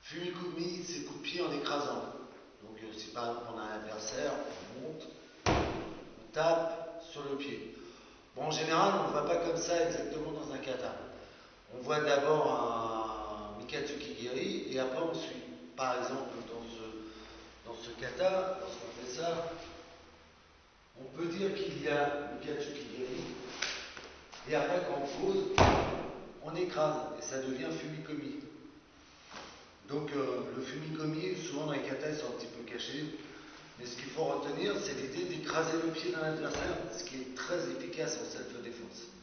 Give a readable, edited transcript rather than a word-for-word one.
Fumikomi, c'est coup de pied en écrasant. Donc si par exemple on a un adversaire, on monte, on tape sur le pied. Bon, en général, on ne va pas comme ça exactement dans un kata. On voit d'abord un Mikatsuki Geri et après on suit. Par exemple, dans ce kata, lorsqu'on fait ça, on peut dire qu'il y a Mikatsuki Geri et après quand on pose, on écrase et ça devient Fumikomi. Donc le Fumikomi, souvent dans les katas, ils sont un petit peu cachés. Mais ce qu'il faut retenir, c'est l'idée d'écraser le pied d'un adversaire, ce qui est très efficace en self-défense.